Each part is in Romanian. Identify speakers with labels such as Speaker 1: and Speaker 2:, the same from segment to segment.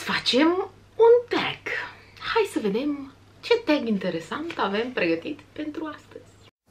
Speaker 1: să facem un tag. Hai să vedem ce tag interesant avem pregătit pentru astăzi.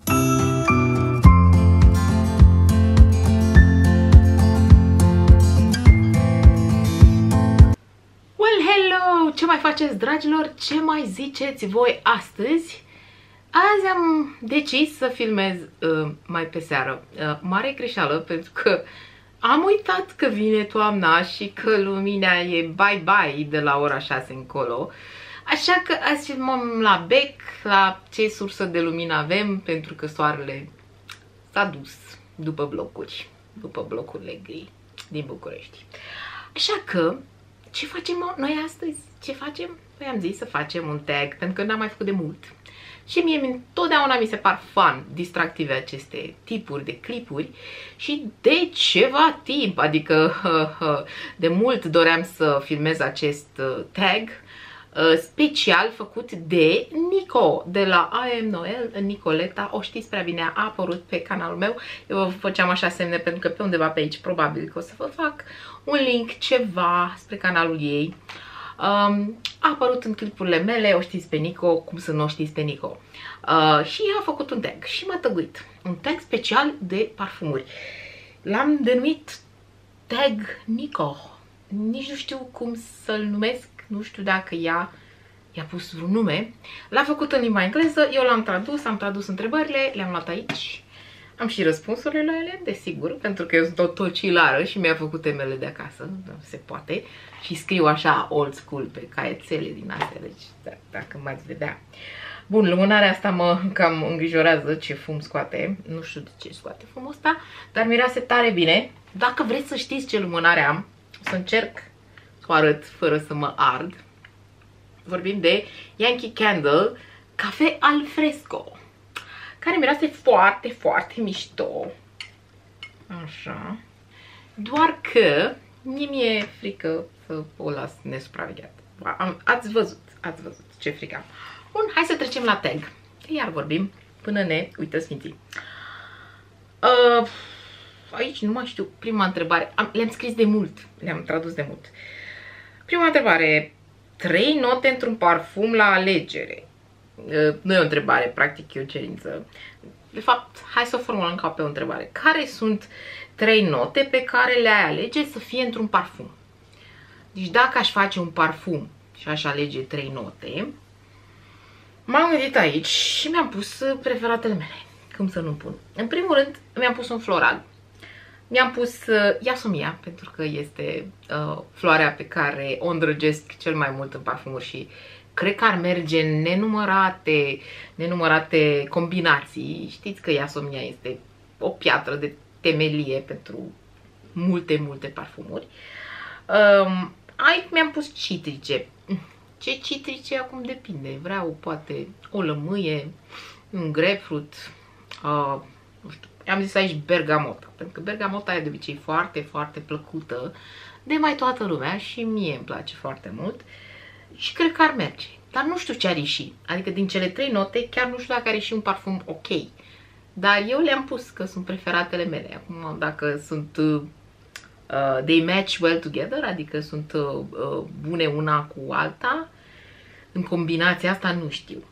Speaker 1: Well, hello! Ce mai faceți, dragilor? Ce mai ziceți voi astăzi? Azi am decis să filmez mai pe seară. Mare greșeală, pentru că am uitat că vine toamna și că lumina e bye-bye de la ora 6 încolo. Așa că azi filmăm la bec, la ce sursă de lumină avem, pentru că soarele s-a dus după blocurile gri din București. Așa că, ce facem noi astăzi? Ce facem? Păi am zis să facem un tag, pentru că n-am mai făcut de mult. Și mie întotdeauna mi se par fun, distractive aceste tipuri de clipuri și de ceva timp, adică de mult doream să filmez acest tag special făcut de Nico de la I Am Noel, Nicoleta, o știți prea bine, a apărut pe canalul meu. Eu vă făceam așa semne pentru că pe undeva pe aici probabil că o să vă fac un link, ceva spre canalul ei. A apărut în clipurile mele, o știți pe Nico, cum să nu o știți pe Nico. Și a făcut un tag și m-a tăguit. Un tag special de parfumuri. L-am denumit Tag Nico. Nici nu știu cum să-l numesc, nu știu dacă ea i-a pus vreun nume. L-a făcut în limba engleză, eu l-am tradus, am tradus întrebările, le-am luat aici. Am și răspunsurile la ele, desigur, pentru că eu sunt o tocilară și mi-a făcut temele de acasă, se poate. Și scriu așa old school pe caiețele din astea, deci dacă m-ați vedea. Bun, lumânarea asta mă cam îngrijorează ce fum scoate. Nu știu de ce scoate fumul ăsta, dar miroase tare bine. Dacă vreți să știți ce lumânare am, o să încerc să o arăt fără să mă ard. Vorbim de Yankee Candle Cafe al Fresco, care miroase foarte, foarte mișto. Așa. Doar că mi-e frică să o las nesupravegheată. Ați văzut ce frică am. Bun, hai să trecem la tag. Iar vorbim până ne uită sfinții. Aici nu mai știu, prima întrebare. Le-am scris de mult, le-am tradus de mult. Prima întrebare. 3 note într-un parfum la alegere. Nu e o întrebare, practic e o cerință. De fapt, hai să o formulăm ca pe o întrebare. Care sunt 3 note pe care le-ai alege să fie într-un parfum? Deci dacă aș face un parfum și aș alege 3 note, m-am gândit aici și mi-am pus preferatele mele. Cum să nu pun? În primul rând, mi-am pus un floral. Mi-am pus Yasomia, pentru că este floarea pe care o îndrăgesc cel mai mult în parfumuri și cred că ar merge în nenumărate combinații. Știți că Yasomia este o piatră de temelie pentru multe parfumuri. Aici mi-am pus citrice. Ce citrice acum depinde. Vreau poate o lămâie, un grapefruit, nu știu. Am zis aici bergamota, pentru că bergamota e de obicei foarte, foarte plăcută de mai toată lumea și mie îmi place foarte mult și cred că ar merge. Dar nu știu ce ar ieși, adică din cele 3 note chiar nu știu dacă ar ieși un parfum ok. Dar eu le-am pus că sunt preferatele mele. Acum dacă sunt they match well together, adică sunt bune una cu alta, în combinația asta nu știu.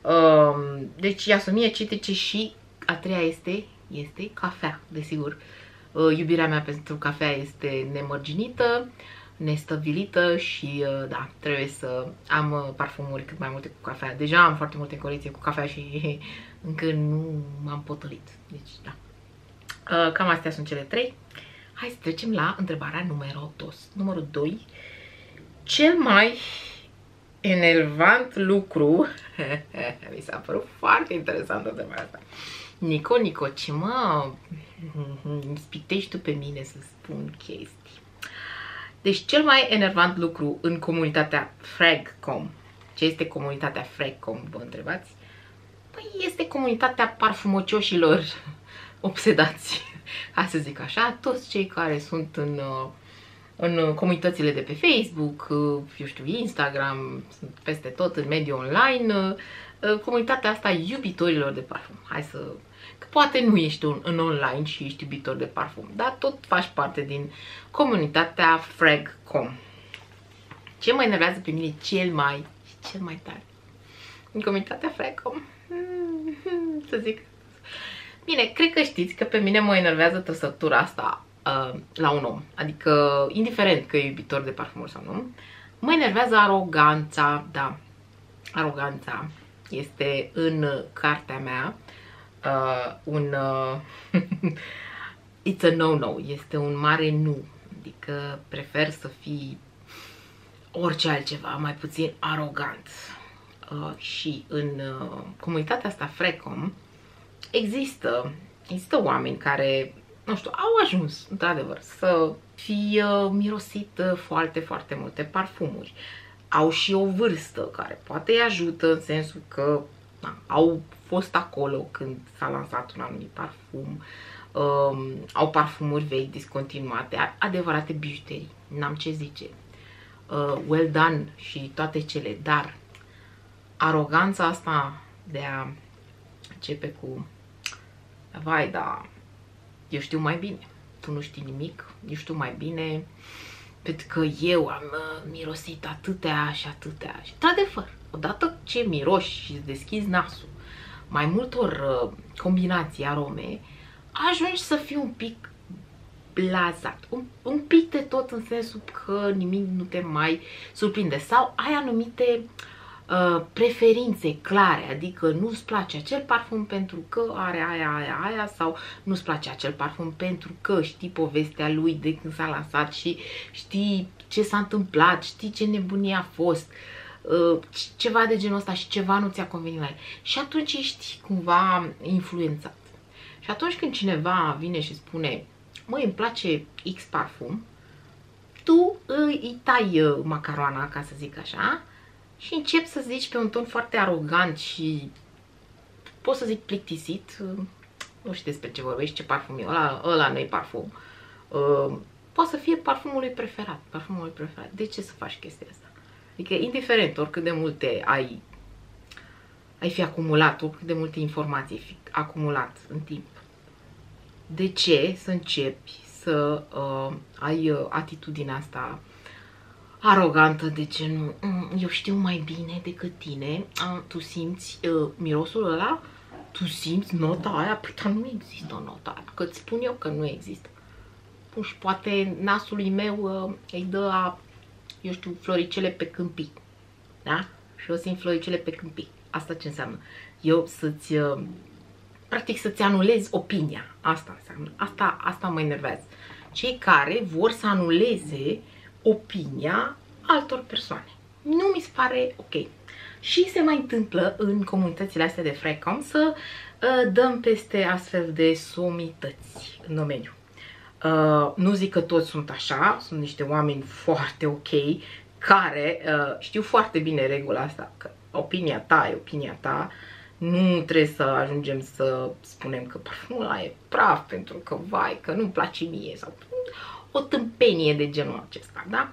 Speaker 1: Deci Yasomia, citrice și a treia este cafea, desigur. Iubirea mea pentru cafea este nemărginită, nestăvilită și da, trebuie să am parfumuri cât mai multe cu cafea. Deja am foarte multe în colecție cu cafea și încă nu m-am potolit. Deci da. Cam astea sunt cele 3. Hai să trecem la întrebarea numărul 2. Cel mai enervant lucru mi s-a părut foarte interesantă întrebarea asta. Nico, ce mă spitești tu pe mine să spun chestii? Deci cel mai enervant lucru în comunitatea Fragcom. Ce este comunitatea Fragcom, vă întrebați? Păi este comunitatea parfumocioșilor obsedați, ca să zic așa, toți cei care sunt în comunitățile de pe Facebook, eu știu, Instagram, sunt peste tot în mediul online, comunitatea asta iubitorilor de parfum. Hai să... Că poate nu ești în online și ești iubitor de parfum, dar tot faci parte din comunitatea Fragcom. Ce mă enervează pe mine cel mai tare în comunitatea Frecom? Să zic. Bine, cred că știți că pe mine mă enervează trăsătura asta la un om. Adică, indiferent că e iubitor de parfumuri sau nu, mă enervează aroganța, da. Aroganța este în cartea mea it's a no-no, este un mare nu. Adică prefer să fii orice altceva, mai puțin arogant. Și în comunitatea asta Frecom există oameni care, nu știu, au ajuns, într-adevăr, să fie mirosit foarte, foarte multe parfumuri. Au și o vârstă care poate îi ajută în sensul că au fost acolo când s-a lansat un anumit parfum, au parfumuri vechi, discontinuate, adevărate bijuterii, n-am ce zice, well done și toate cele, dar aroganța asta de a începe cu vai, da, eu știu mai bine, tu nu știi nimic, eu știu mai bine, pentru că eu am mirosit atâtea și atâtea. Și într-adevăr, odată ce miroși și îți deschizi nasul mai multor combinații arome, ajungi să fii un pic blazat, un pic de tot, în sensul că nimic nu te mai surprinde sau ai anumite preferințe clare, adică nu-ți place acel parfum pentru că are aia sau nu-ți place acel parfum pentru că știi povestea lui de când s-a lansat și știi ce s-a întâmplat, știi ce nebunie a fost, ceva de genul ăsta și ceva nu ți-a convenit la el. Și atunci ești cumva influențat. Și atunci când cineva vine și spune măi, îmi place X parfum, tu îi tai macaroana, ca să zic așa, și începi să zici pe un ton foarte arogant și pot să zic plictisit, nu știu despre ce vorbești, ce parfum e, ăla nu e parfum. Poate să fie parfumul lui preferat, De ce să faci chestia asta? Adică indiferent oricât de multe ai fi acumulat, oricât de multe informații ai fi acumulat în timp, de ce să începi să ai atitudinea asta arogantă de genul eu știu mai bine decât tine, tu simți mirosul ăla, tu simți nota aia, păi dar nu există nota aia, că îți spun eu că nu există. Bun, și poate nasului meu îi dă eu știu, floricele pe câmpii, da? Și eu simt floricele pe câmpii. Asta ce înseamnă? Eu să-ți, practic să-ți anulezi opinia, asta înseamnă, asta mă enervează. Cei care vor să anuleze opinia altor persoane. Nu mi se pare ok. Și se mai întâmplă în comunitățile astea de Frecom să dăm peste astfel de somități în domeniu. Nu zic că toți sunt așa, sunt niște oameni foarte ok care știu foarte bine regula asta, că opinia ta e opinia ta, nu trebuie să ajungem să spunem că parfumul ăla e praf pentru că vai, că nu-mi place mie sau o tâmpenie de genul acesta, da?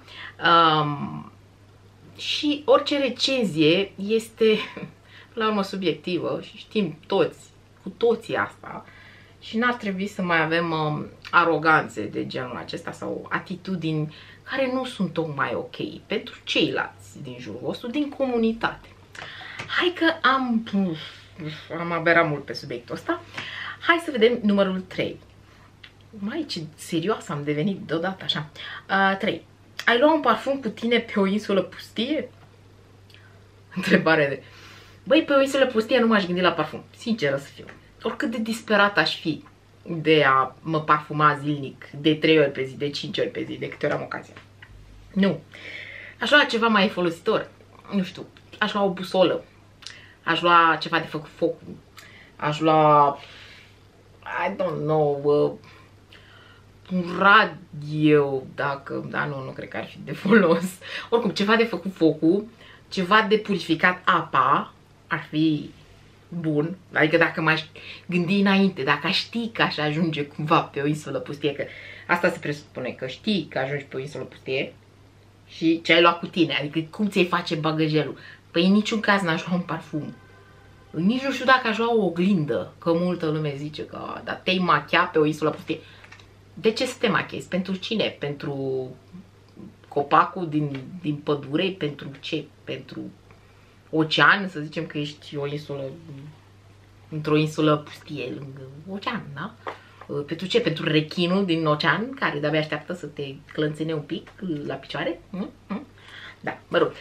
Speaker 1: Și orice recenzie este la urmă subiectivă și știm toți, cu toții asta, și n-ar trebui să mai avem aroganțe de genul acesta sau atitudini care nu sunt tocmai ok pentru ceilalți din jurul vostru, din comunitate. Hai că am aberat mult pe subiectul ăsta. Hai să vedem numărul 3. Mai ce serios am devenit deodată așa. 3. Ai luat un parfum cu tine pe o insulă pustie? Întrebare de... Băi, pe o insulă pustie nu m-aș gândi la parfum. Sinceră să fiu. Oricât de disperat aș fi de a mă parfuma zilnic, de 3 ori pe zi, de 5 ori pe zi, de câte ori am ocazia. Nu. Aș lua ceva mai folositor. Nu știu. Aș lua o busolă. Aș lua ceva de făcut focul. Aș lua... I don't know... un radio, dacă... Da, nu cred că ar fi de folos. Oricum, ceva de făcut focul, ceva de purificat apa, ar fi bun. Adică dacă m-aș gândi înainte, dacă aș ști că aș ajunge cumva pe o insulă pustie, că asta se presupune, că știi că ajungi pe o insulă pustie și ce ai luat cu tine, adică cum ți-ai face bagajelul. Păi în niciun caz n-aș lua un parfum. Nici nu știu dacă aș lua o oglindă, că multă lume zice că da, te-ai machia pe o insulă pustie. De ce să te machiezi? Pentru cine? Pentru copacul din pădure, pentru ce? Pentru ocean, să zicem că ești o insulă, într-o insulă pustie lângă ocean, da? Pentru ce? Pentru rechinul din ocean, care de-abia așteaptă să te clănțene un pic la picioare? Da, mă rog.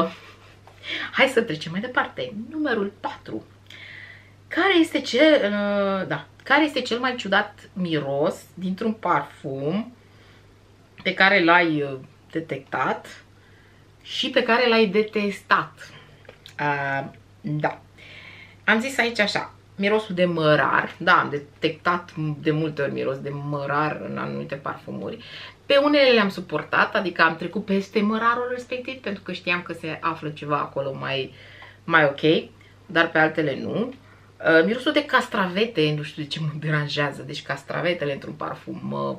Speaker 1: Hai să trecem mai departe. Numărul 4. Care este cel mai ciudat miros dintr-un parfum pe care l-ai detectat și pe care l-ai detestat? Da. Am zis aici așa, mirosul de mărar. Da, am detectat de multe ori miros de mărar în anumite parfumuri. Pe unele le-am suportat, adică am trecut peste mărarul respectiv pentru că știam că se află ceva acolo mai ok, dar pe altele nu. Mirosul de castravete, nu știu de ce mă deranjează, deci castravetele într-un parfum,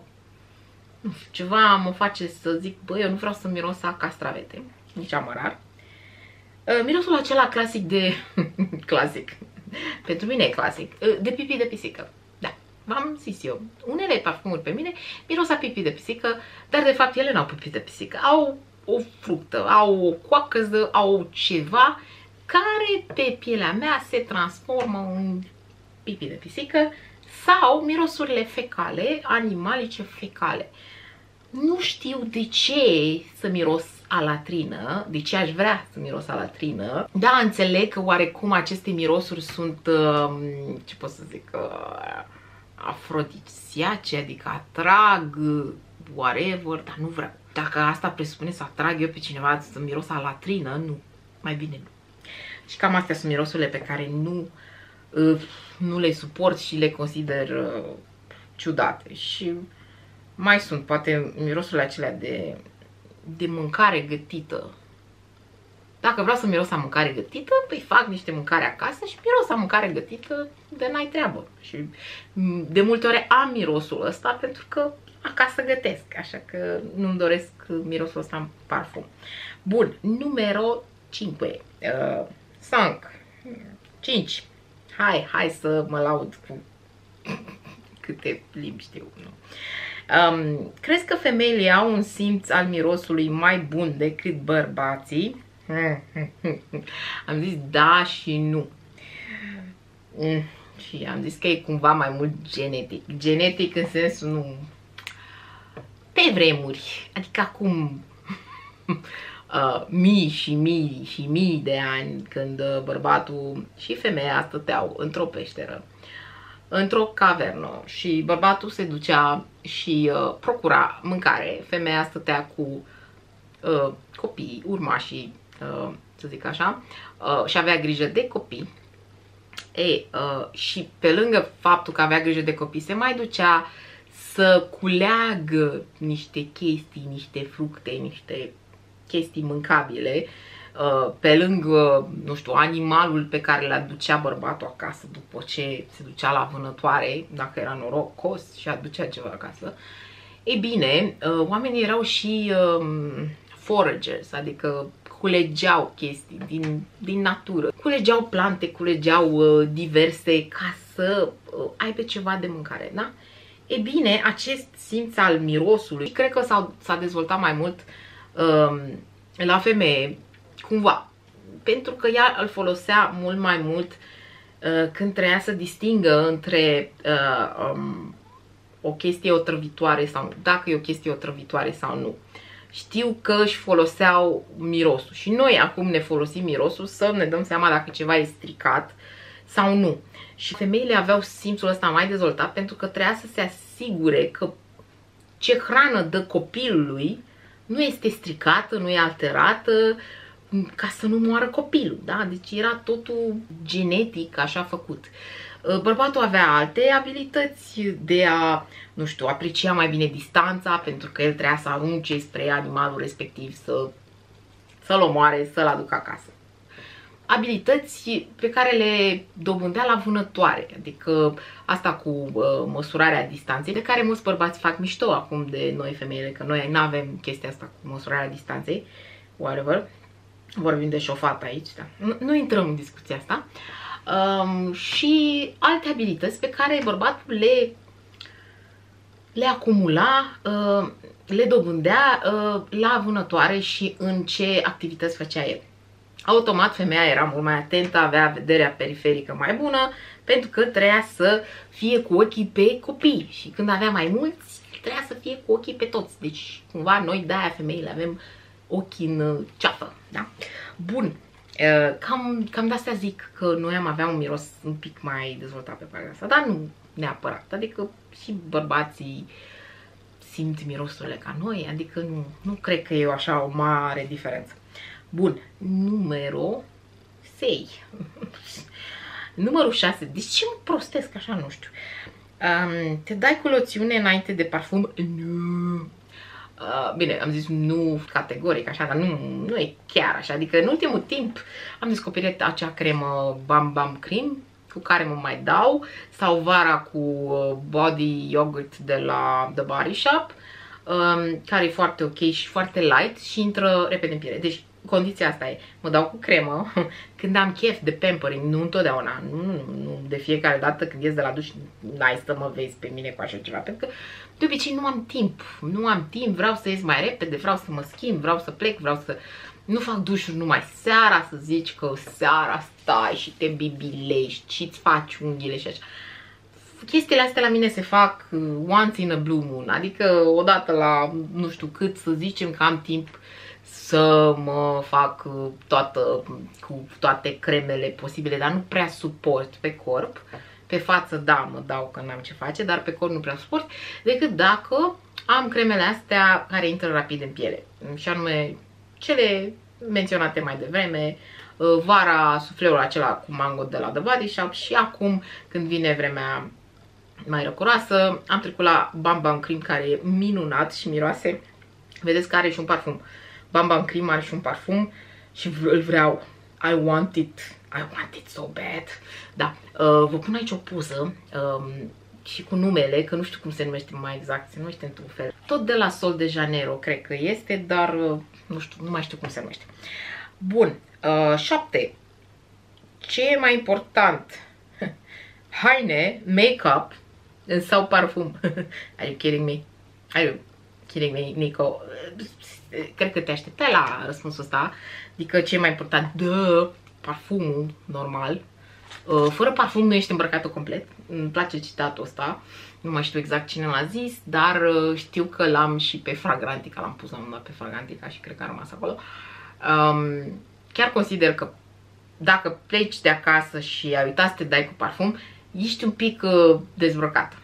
Speaker 1: ceva mă face să zic, bă, eu nu vreau să miros a castravete, nici a mărar. Mirosul acela clasic de... clasic, pentru mine e clasic, de pipi de pisică. Da, v-am zis eu, unele parfumuri pe mine miros a pipi de pisică, dar de fapt ele n-au pipi de pisică, au o fructă, au o coacăză, au ceva care pe pielea mea se transformă în pipi de pisică, sau mirosurile fecale, animalice fecale. Nu știu de ce să miros a latrină, de ce aș vrea să miros a latrină. Da, înțeleg că oarecum aceste mirosuri sunt, ce pot să zic, afrodisiace, adică atrag, whatever, dar nu vreau. Dacă asta presupune să atrag eu pe cineva să miros a latrină, nu, mai bine nu. Și cam astea sunt mirosurile pe care nu le suport și le consider ciudate. Și mai sunt poate mirosurile acelea de mâncare gătită. Dacă vreau să miros a mâncare gătită, păi fac niște mâncare acasă și miros a mâncare gătită de n-ai treabă. Și de multe ori am mirosul ăsta pentru că acasă gătesc, așa că nu-mi doresc mirosul ăsta în parfum. Bun, numero 5. 5. Hai să mă laud cu câte limbi știu. Nu? Crezi că femeile au un simț al mirosului mai bun decât bărbații? Am zis da și nu. Și am zis că e cumva mai mult genetic. Genetic în sensul nu... Pe vremuri, adică acum mii și mii și mii de ani, când bărbatul și femeia stăteau într-o peșteră, într-o cavernă și bărbatul se ducea și procura mâncare, femeia stătea cu copiii, urmașii, să zic așa, și avea grijă de copii. Și pe lângă faptul că avea grijă de copii, se mai ducea să culeagă niște chestii, niște fructe, niște chestii mâncabile, pe lângă, nu știu, animalul pe care le aducea bărbatul acasă după ce se ducea la vânătoare, dacă era norocos și aducea ceva acasă. Ei bine, oamenii erau și foragers, adică culegeau chestii din natură. Culegeau plante, culegeau diverse ca să aibă ceva de mâncare, da? E bine, acest simț al mirosului, cred că s-a dezvoltat mai mult la femeie, cumva. Pentru că ea îl folosea mult mai mult când trebuia să distingă între o chestie otrăvitoare sau nu, dacă e o chestie otrăvitoare sau nu. Știu că își foloseau mirosul și noi acum ne folosim mirosul să ne dăm seama dacă ceva e stricat sau nu. Și femeile aveau simțul ăsta mai dezvoltat pentru că trebuia să se asigure că ce hrană dă copilului nu este stricată, nu e alterată, ca să nu moară copilul, da? Deci era totul genetic așa făcut. Bărbatul avea alte abilități de a, nu știu, aprecia mai bine distanța, pentru că el trebuia să arunce spre animalul respectiv, să-l omoare, să-l aducă acasă. Abilități pe care le dobândea la vânătoare, adică asta cu măsurarea distanței, de care mulți bărbați fac mișto acum de noi femeile, că noi nu avem chestia asta cu măsurarea distanței, whatever, vorbim de șofat aici, da. Nu intrăm în discuția asta. Și alte abilități pe care bărbatul le acumula, le dobândea la vânătoare și în ce activități făcea el. Automat femeia era mult mai atentă, avea vederea periferică mai bună, pentru că trebuia să fie cu ochii pe copii și când avea mai mulți, trebuia să fie cu ochii pe toți. Deci cumva noi de-aia femeile avem ochii în ceafă, da? Bun, cam de-astea zic că noi am avea un miros un pic mai dezvoltat pe partea asta, dar nu neapărat, adică și bărbații simt mirosurile ca noi, adică nu cred că e așa o mare diferență. Bun, numărul 6. Numărul 6. De ce mă prostesc așa, nu știu. Te dai cu loțiune înainte de parfum? Nu. Bine, am zis nu categoric așa, dar nu e chiar așa. Adică în ultimul timp am descoperit acea cremă Bam Bam Cream cu care mă mai dau, sau vara cu Body Yogurt de la The Body Shop, care e foarte ok și foarte light și intră repede în piele. Deci condiția asta e, mă dau cu cremă când am chef de pampering, nu întotdeauna, nu de fiecare dată când ies de la duș, n-ai să mă vezi pe mine cu așa ceva, pentru că de obicei nu am timp, vreau să ies mai repede, vreau să mă schimb, vreau să plec, vreau să nu fac dușuri numai seara, să zici că seara stai și te bibilești și îți faci unghiile și așa. Chestiile astea la mine se fac once in a blue moon, adică odată la nu știu cât, să zicem că am timp să mă fac cu toate cremele posibile, dar nu prea suport pe corp. Pe față, da, mă dau că n-am ce face, dar pe corp nu prea suport, decât dacă am cremele astea care intră rapid în piele. Și anume cele menționate mai devreme, vara sufleul acela cu mango de la The Body Shop și acum când vine vremea mai răcoroasă am trecut la Bam Bam Cream, care e minunat și miroase. Vedeți că are și un parfum. Bam Bam Cream are și un parfum și îl vreau. I want it so bad. Da, vă pun aici o poză și cu numele, că nu știu cum se numește mai exact, se numește într-un fel. Tot de la Sol de Janeiro, cred că este, dar nu mai știu cum se numește. Bun, 7. Ce e mai important? Haine, make-up sau parfum? Are you kidding me? Are you kidding me, Nico? Cred că te așteptai la răspunsul ăsta. Adică ce e mai important? Parfumul, normal. Fără parfum nu ești îmbrăcată complet. Îmi place citatul ăsta. Nu mai știu exact cine l-a zis, dar știu că l-am și pe Fragrantica. L-am pus la un moment dat pe Fragrantica și cred că a rămas acolo. Chiar consider că dacă pleci de acasă și ai uitat să te dai cu parfum, ești un pic dezbrăcată.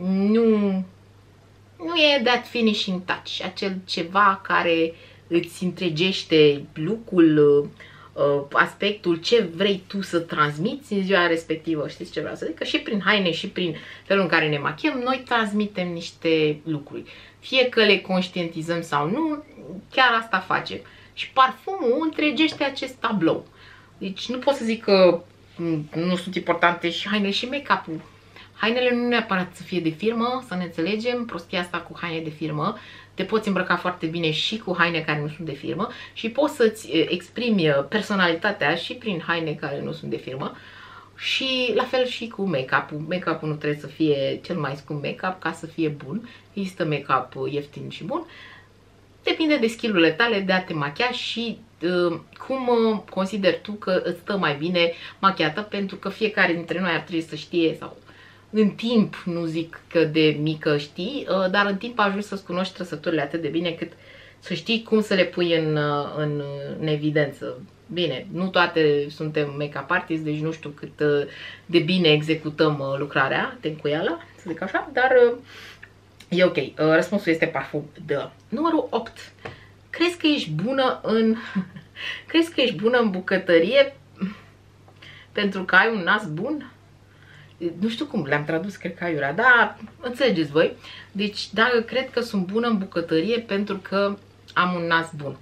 Speaker 1: Nu e that finishing touch, acel ceva care îți întregește look-ul, aspectul, ce vrei tu să transmiți în ziua respectivă. Știți ce vreau să zic? Că și prin haine și prin felul în care ne machiem, noi transmitem niște lucruri. Fie că le conștientizăm sau nu, chiar asta facem. Și parfumul întregește acest tablou. Deci nu pot să zic că nu sunt importante și hainele și make-up-ul. Hainele nu neapărat să fie de firmă, să ne înțelegem, prostia asta cu haine de firmă. Te poți îmbrăca foarte bine și cu haine care nu sunt de firmă și poți să-ți exprimi personalitatea și prin haine care nu sunt de firmă. Și la fel și cu make-up-ul. Make-up-ul nu trebuie să fie cel mai scump make-up ca să fie bun. Există make-up ieftin și bun. Depinde de skill-urile tale de a te machia și cum consideri tu că îți stă mai bine machiată, pentru că fiecare dintre noi ar trebui să știe, sau în timp, nu zic că de mică știi, dar în timp ajungi să-ți cunoști trăsăturile atât de bine cât să știi cum să le pui în evidență. Bine, nu toate suntem make-up artists, deci nu știu cât de bine executăm lucrarea, tencuiala, să zic așa, dar e ok. Răspunsul este parfum. Da. Numărul 8. Crezi că ești bună în crezi că ești bună în bucătărie pentru că ai un nas bun? Nu știu cum le-am tradus, cred că aiurea, dar înțelegeți voi. Deci, dacă cred că sunt bună în bucătărie pentru că am un nas bun.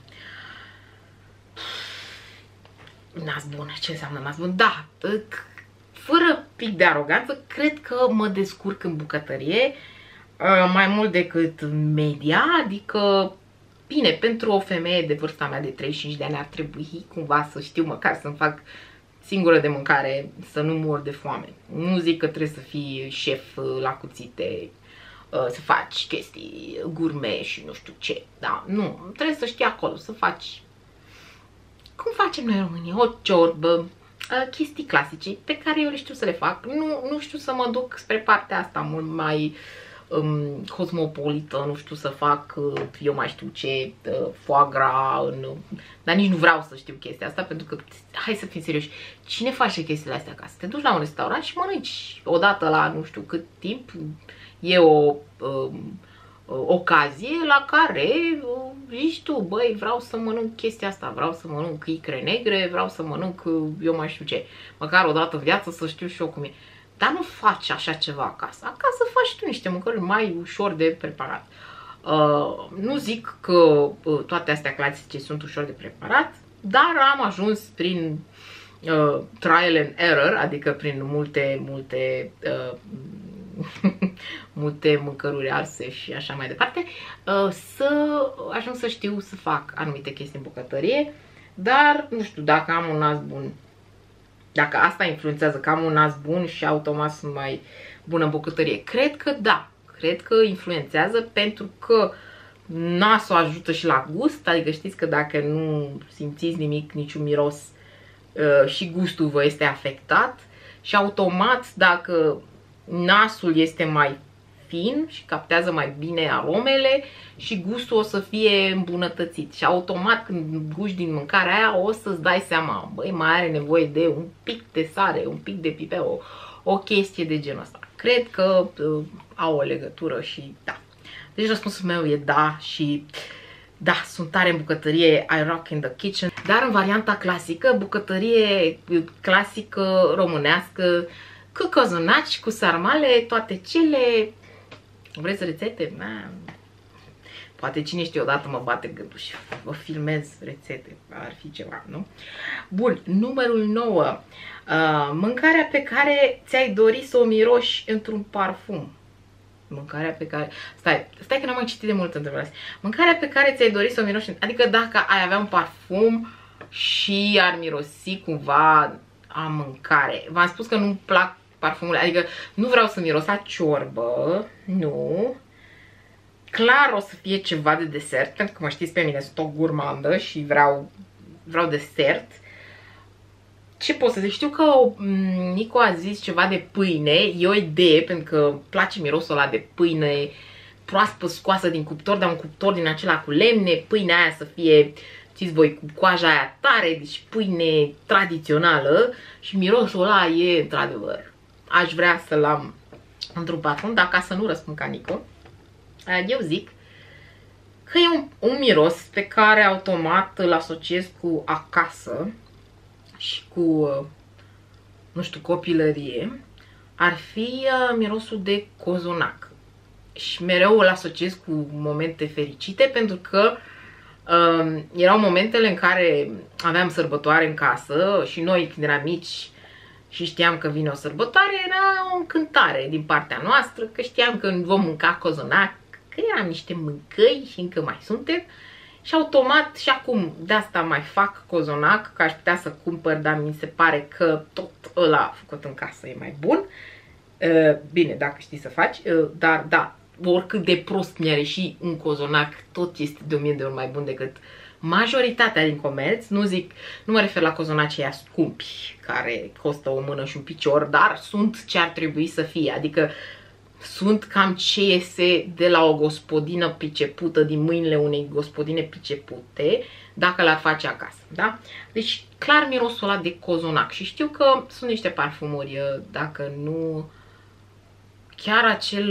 Speaker 1: Nas bun, ce înseamnă nas bun? Da, fără pic de aroganță, cred că mă descurc în bucătărie mai mult decât media, adică, bine, pentru o femeie de vârsta mea de 35 de ani ar trebui cumva să știu măcar să-mi fac singură de mâncare, să nu mor de foame. Nu zic că trebuie să fii șef la cuțite să faci chestii gourmet și nu știu ce, da, nu, trebuie să știi acolo, să faci cum facem noi românii, o ciorbă, chestii clasice pe care eu le știu să le fac, nu știu să mă duc spre partea asta mult mai cosmopolită, nu știu să fac, eu mai știu ce, foie gras, dar nici nu vreau să știu chestia asta, pentru că, hai să fim serioși, cine face chestiile astea acasă? Te duci la un restaurant și mănânci odată la nu știu cât timp, e o ocazie la care zici tu, băi, vreau să mănânc chestia asta, vreau să mănânc icre negre, vreau să mănânc eu mai știu ce, măcar o dată în viață să știu și eu cum e. Dar nu faci așa ceva acasă. Acasă faci tu niște mâncăruri mai ușor de preparat. Nu zic că toate astea clasice sunt ușor de preparat, dar am ajuns prin trial and error, adică prin multe mâncăruri arse și așa mai departe, să ajung să știu să fac anumite chestii în bucătărie, dar nu știu dacă am un nas bun. Dacă asta influențează că am un nas bun și automat sunt mai bună în bucătărie. Cred că da. Cred că influențează pentru că nasul ajută și la gust. Adică știți că dacă nu simțiți nimic, niciun miros, și gustul vă este afectat. Și automat dacă nasul este mai fin și captează mai bine aromele și gustul o să fie îmbunătățit. Și automat când guști din mâncarea aia o să-ți dai seama, băi, mai are nevoie de un pic de sare, un pic de pipea, o chestie de genul ăsta. Cred că au o legătură și da. Deci răspunsul meu e da și da, sunt tare în bucătărie, I rock in the kitchen, dar în varianta clasică, bucătărie clasică românească, cu cozonaci, cu sarmale, toate cele. Vreți rețete? Poate cine știe odată mă bate gândul și vă filmez rețete. Ar fi ceva, nu? Bun, numărul 9. Mâncarea pe care ți-ai dori să o miroși într-un parfum. Mâncarea pe care... Stai că n-am mai citit de mult întrebarea asta. Mâncarea pe care ți-ai dori să o miroși... Adică dacă ai avea un parfum și ar mirosi cumva a mâncare. V-am spus că nu-mi plac parfumurile, adică nu vreau să miros a ciorbă, nu. Clar o să fie ceva de desert, pentru că mă știți pe mine, sunt o gurmandă și vreau desert. Ce pot să zic? Știu că Nico a zis ceva de pâine, e o idee, pentru că îmi place mirosul ăla de pâine proaspăt scoasă din cuptor, dar un cuptor din acela cu lemne, pâinea aia să fie, știți voi, cu coaja aia tare, deci pâine tradițională și mirosul ăla e, într-adevăr, aș vrea să-l am într-un parfum, dar ca să nu răspund ca Nico, eu zic că e un miros pe care automat îl asociez cu acasă și cu, nu știu, copilărie, ar fi mirosul de cozonac. Și mereu îl asociez cu momente fericite, pentru că erau momentele în care aveam sărbătoare în casă și noi când eram mici și știam că vine o sărbătoare, era o încântare din partea noastră, că știam că vom mânca cozonac, că eram niște mâncăi și încă mai suntem. Și automat și acum de asta mai fac cozonac, că aș putea să cumpăr, dar mi se pare că tot ăla făcut în casă e mai bun. Bine, dacă știi să faci, dar da, oricât de prost mi-a ieșit un cozonac, tot este de 1000 de ori mai bun decât majoritatea din comerț. Nu mă refer la cozonacii aia scumpi, care costă o mână și un picior, dar sunt ce ar trebui să fie, adică sunt cam ce iese de la o gospodină pricepută, din mâinile unei gospodine pricepute, dacă l-ar face acasă, da? Deci, clar mirosul ăla de cozonac. Și știu că sunt niște parfumuri, dacă nu... Chiar acel...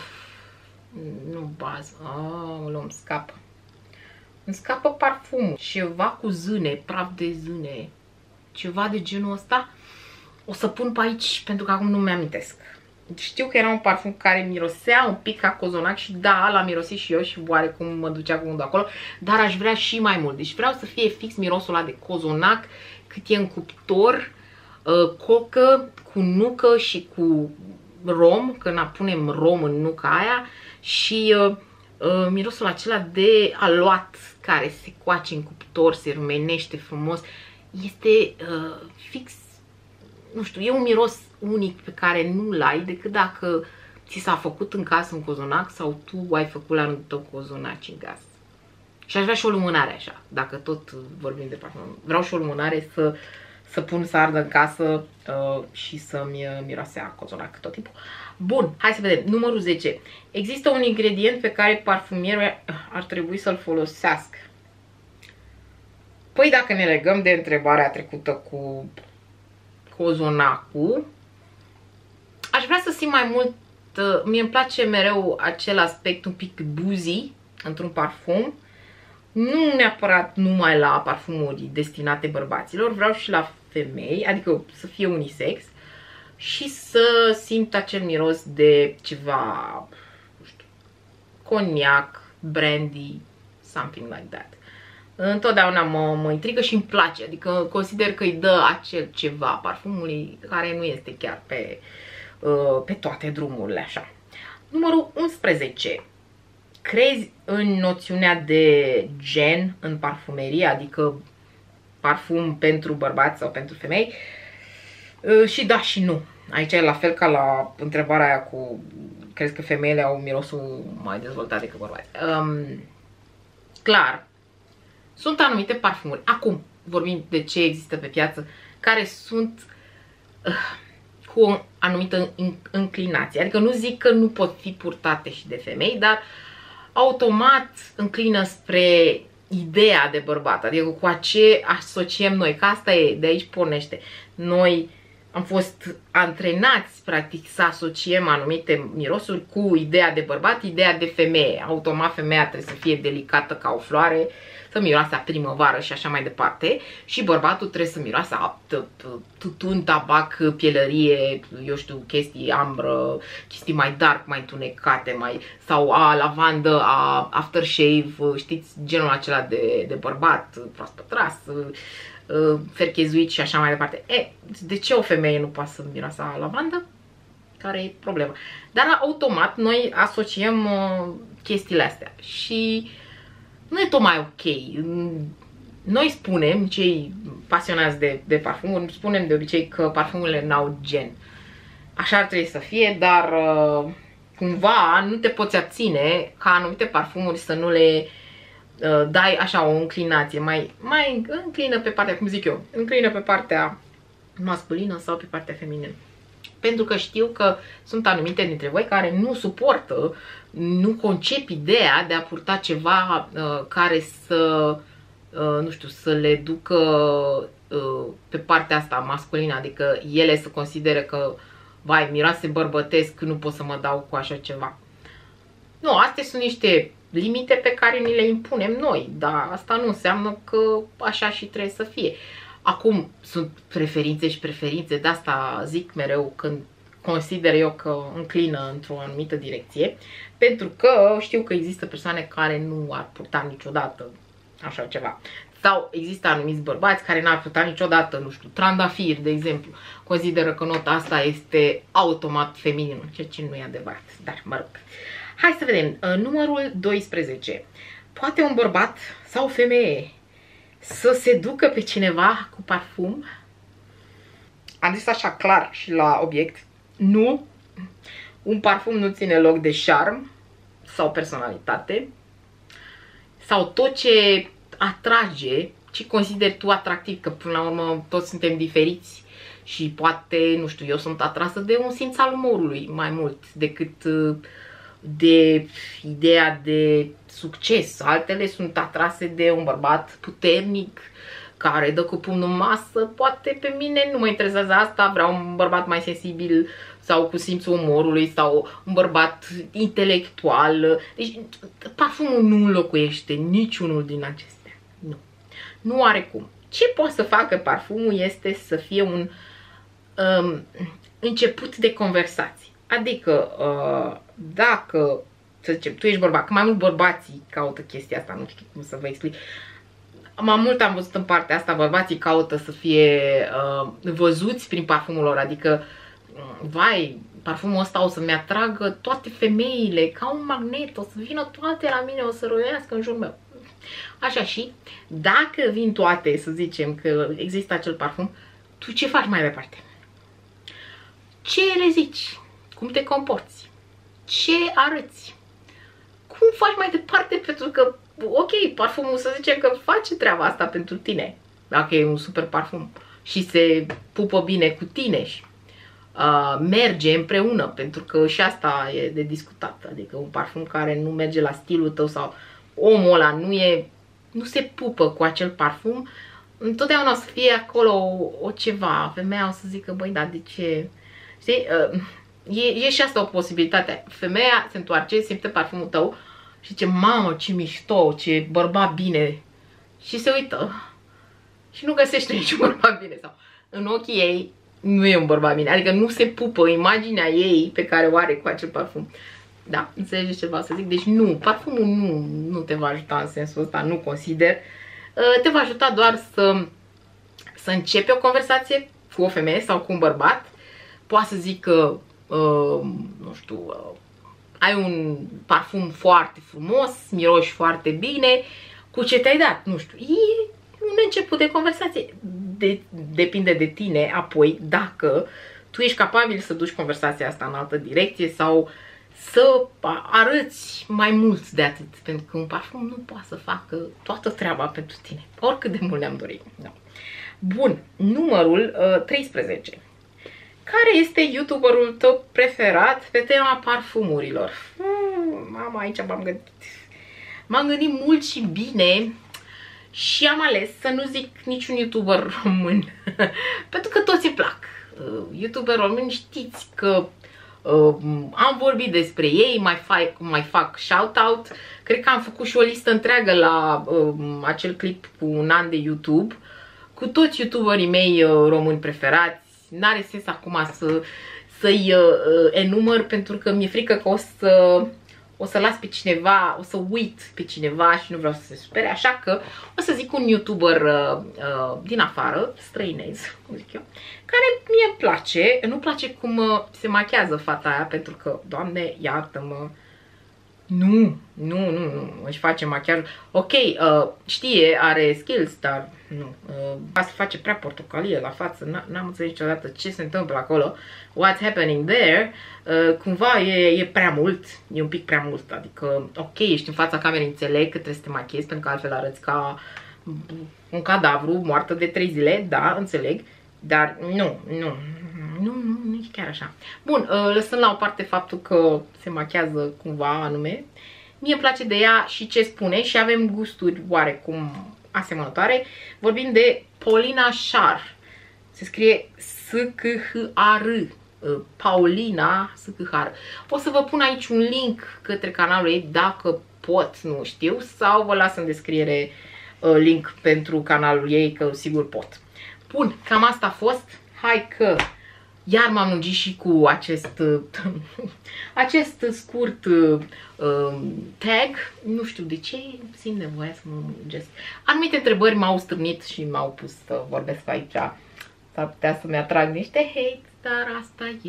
Speaker 1: Nu bază... îmi scapă. Îmi scapă parfumul. Ceva cu zâne, praf de zâne. Ceva de genul ăsta. O să pun pe aici, pentru că acum nu mi-amintesc. Știu că era un parfum care mirosea un pic ca cozonac și da, l-am mirosit și eu și oarecum mă ducea cu gândul acolo, dar aș vrea și mai mult. Deci vreau să fie fix mirosul ăla de cozonac, cât e în cuptor, cocă, cu nucă și cu rom, că punem rom în nuca aia și mirosul acela de aluat care se coace în cuptor, se rumenește frumos. Este fix, nu știu, e un miros unic pe care nu-l ai decât dacă ți s-a făcut în casă un cozonac sau tu ai făcut la rândul tău cozonaci în casă. Și aș vrea și o lumânare așa, dacă tot vorbim de parfum. Vreau și o lumânare să pun să ardă în casă și să-mi miroase a cozonac tot timpul. Bun, hai să vedem. Numărul 10. Există un ingredient pe care parfumierul ar trebui să-l folosească. Păi dacă ne legăm de întrebarea trecută cu cozonacul, aș vrea să simt mai mult, mie îmi place mereu acel aspect un pic boozy într-un parfum. Nu neapărat numai la parfumuri destinate bărbaților, vreau și la femei, adică să fie unisex și să simt acel miros de ceva, nu știu, coniac, brandy, something like that. Întotdeauna mă intrigă și îmi place, adică consider că îi dă acel ceva parfumului care nu este chiar pe toate drumurile așa. Numărul 11. Crezi în noțiunea de gen în parfumerie, adică parfum pentru bărbați sau pentru femei? Și da și nu. Aici e la fel ca la întrebarea aia cu crezi că femeile au mirosul mai dezvoltat decât bărbați. Clar, sunt anumite parfumuri, acum vorbim de ce există pe piață, care sunt cu o anumită înclinație. Adică nu zic că nu pot fi purtate și de femei, dar automat înclină spre ideea de bărbat, adică cu ce asociem noi, că asta e, de aici pornește. Noi am fost antrenați, practic, să asociem anumite mirosuri cu ideea de bărbat, ideea de femeie. Automat femeia trebuie să fie delicată ca o floare, să miroase a primăvară și așa mai departe. Și bărbatul trebuie să miroase a tutun, tabac, pielărie, eu știu, chestii ambră, chestii mai dark, mai întunecate, sau a lavandă, a aftershave, știți, genul acela de bărbat, proaspăt tras, ferchezuit și așa mai departe. De ce o femeie nu poate să miroase a lavandă? Care e problema? Dar automat noi asociem chestiile astea și nu e tocmai ok. Noi spunem, cei pasionați de parfumuri, spunem de obicei că parfumurile n-au gen. Așa ar trebui să fie, dar cumva nu te poți abține ca anumite parfumuri să nu le dai așa o înclinație, mai înclină pe partea, cum zic eu, înclină pe partea masculină sau pe partea feminină. Pentru că știu că sunt anumite dintre voi care nu suportă, nu concep ideea de a purta ceva care să, nu știu, să le ducă pe partea asta masculină, adică ele să considere că, vai, miroase bărbătesc, nu pot să mă dau cu așa ceva. Nu, astea sunt niște limite pe care ni le impunem noi, dar asta nu înseamnă că așa și trebuie să fie. Acum sunt preferințe și preferințe, de asta zic mereu când consider eu că înclină într-o anumită direcție, pentru că știu că există persoane care nu ar purta niciodată așa ceva. Sau există anumiți bărbați care n-ar purta niciodată, nu știu, trandafir, de exemplu. Consideră că nota asta este automat feminină, ceea ce nu e adevărat, dar mă rog. Hai să vedem, numărul 12. Poate un bărbat sau o femeie să seducă pe cineva cu parfum? Am zis așa clar și la obiect, nu. Un parfum nu ține loc de șarm sau personalitate sau tot ce atrage, ce consideri tu atractiv, că până la urmă toți suntem diferiți și poate, nu știu, eu sunt atrasă de un simț al umorului mai mult decât de ideea de succes. Altele sunt atrase de un bărbat puternic care dă cu pumnul în masă. Poate pe mine nu mă interesează asta, vreau un bărbat mai sensibil sau cu simțul umorului sau un bărbat intelectual. Deci parfumul nu înlocuiește niciunul din acestea. Nu. Nu are cum. Ce poate să facă parfumul este să fie un început de conversație. Adică dacă, să zicem, tu ești bărbat, că mai mult bărbații caută chestia asta, nu știu cum să vă explic. Mai mult am văzut în partea asta, bărbații caută să fie văzuți prin parfumul lor, adică, vai, parfumul ăsta o să-mi atragă toate femeile, ca un magnet, o să vină toate la mine, o să roiască în jurul meu. Așa și, dacă vin toate, să zicem că există acel parfum, tu ce faci mai departe? Ce le zici? Cum te comporți? ce arăți. Cum faci mai departe, pentru că, ok, parfumul să zicem că face treaba asta pentru tine, dacă e un super parfum și se pupă bine cu tine și merge împreună, pentru că și asta e de discutat, adică un parfum care nu merge la stilul tău sau omul ăla nu se pupă cu acel parfum, întotdeauna o să fie acolo o ceva, femeia o să zică, băi, da, de ce, știi, e și asta o posibilitate, femeia se întoarce, simte parfumul tău și zice, mamă, ce mișto, ce bărbat bine, și se uită și nu găsește niciun bărbat bine, sau în ochii ei nu e un bărbat bine, adică nu se pupă imaginea ei pe care o are cu acel parfum. Da, înțelegeți ce vreau să zic? Deci nu, parfumul nu te va ajuta în sensul ăsta, nu consider. Te va ajuta doar să începi o conversație cu o femeie sau cu un bărbat. Poate să zic că, nu știu, ai un parfum foarte frumos, miroși foarte bine, cu ce te-ai dat, nu știu, e un început de conversație. Depinde de tine apoi dacă tu ești capabil să duci conversația asta în altă direcție sau să arăți mai mult de atât, pentru că un parfum nu poate să facă toată treaba pentru tine, oricât de mult ne-am dorit. Da. Bun, numărul 13. Care este YouTuberul tău preferat pe tema parfumurilor? Mama, aici m-am gândit. M-am gândit mult și bine și am ales să nu zic niciun YouTuber român, pentru că toți îmi plac. YouTuber români, știți că am vorbit despre ei, mai fac shout-out. Cred că am făcut și o listă întreagă la acel clip cu un an de YouTube, cu toți YouTuberii mei români preferați. N-are sens acum să-i enumăr, pentru că mi-e frică că o să las pe cineva, o să uit pe cineva și nu vreau să se supere, așa că o să zic un YouTuber din afară, străinez, cum zic eu, care mie îmi place. Nu-mi place cum se machează fata aia, pentru că, Doamne, iartă-mă, nu, își face machiajul. Ok, știe, are skills, dar nu. Se face prea portocalie la față, n-am înțeles niciodată ce se întâmplă acolo. What's happening there? Cumva e prea mult, e un pic prea mult, adică, ok, ești în fața camerei, înțeleg că trebuie să te machiezi, pentru că altfel arăți ca un cadavru moartă de 3 zile, da, înțeleg, dar nu, nici chiar așa. Bun, lăsând la o parte faptul că se machează cumva anume, mie îmi place de ea și ce spune și avem gusturi oarecum asemănătoare. Vorbim de Paulina Shar. Se scrie S-C-H-A-R. Paulina S-C-H-A-R. O să vă pun aici un link către canalul ei dacă pot, nu știu, sau vă las în descriere link pentru canalul ei, că sigur pot. Bun, cam asta a fost. Hai că iar m-am lungit și cu acest scurt tag. Nu știu de ce simt nevoia să mă lungesc. Anumite întrebări m-au strânit și m-au pus să vorbesc aici. S-ar putea să-mi atrag niște hate, dar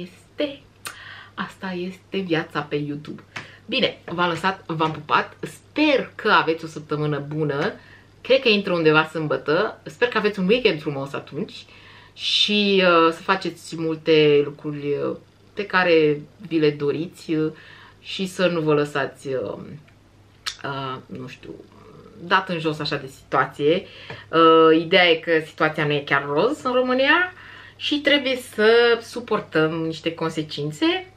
Speaker 1: asta este viața pe YouTube. Bine, v-am lăsat, v-am pupat. Sper că aveți o săptămână bună. Cred că intră undeva sâmbătă. Sper că aveți un weekend frumos atunci. Și să faceți multe lucruri pe care vi le doriți și să nu vă lăsați, nu știu, dat în jos așa de situație. Ideea e că situația nu e chiar roz în România și trebuie să suportăm niște consecințe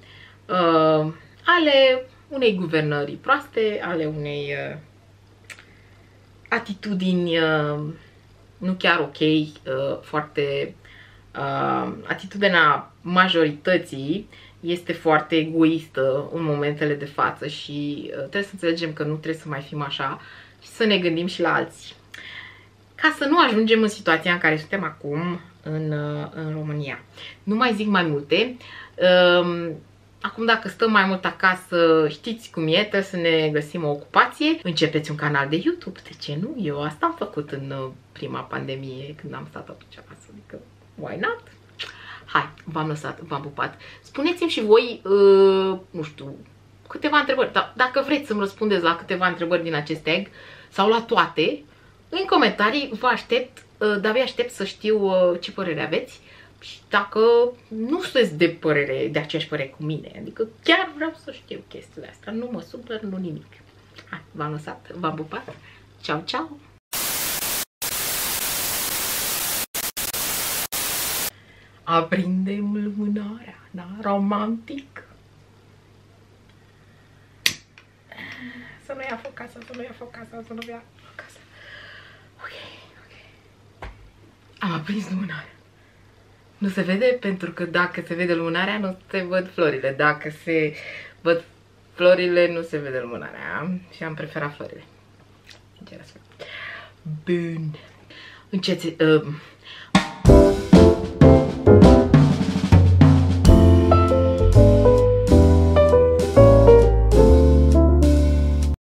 Speaker 1: ale unei guvernări proaste, ale unei atitudini nu chiar ok, foarte... atitudinea majorității este foarte egoistă în momentele de față și trebuie să înțelegem că nu trebuie să mai fim așa și să ne gândim și la alții. Ca să nu ajungem în situația în care suntem acum în România. Nu mai zic mai multe. Acum, dacă stăm mai mult acasă, știți cum e, trebuie să ne găsim o ocupație. Începeți un canal de YouTube, de ce nu? Eu asta am făcut în prima pandemie, când am stat atunci acasă, adică why not? Hai, v-am lăsat, v-am pupat. Spuneți-mi și voi, nu știu, câteva întrebări. Dacă vreți să-mi răspundeți la câteva întrebări din acest tag sau la toate, în comentarii vă aștept, de-abia aștept să știu ce părere aveți Și dacă nu sunteți de aceeași părere cu mine, adică chiar vreau să știu chestiile astea, nu mă supăr, nu nimic. Hai, v-am lăsat, v-am pupat, ceau, ceau! Aprindem lumânarea, da? Romantic! Să nu ia foc casa, să nu ia foc casa, să nu ia foc casa. Ok, ok. Am aprins lumânarea. Nu se vede pentru că dacă se vede lumânarea nu se văd florile. Dacă se văd florile nu se vede lumânarea. Și am preferat florile. Sincer. Bun. Înceți,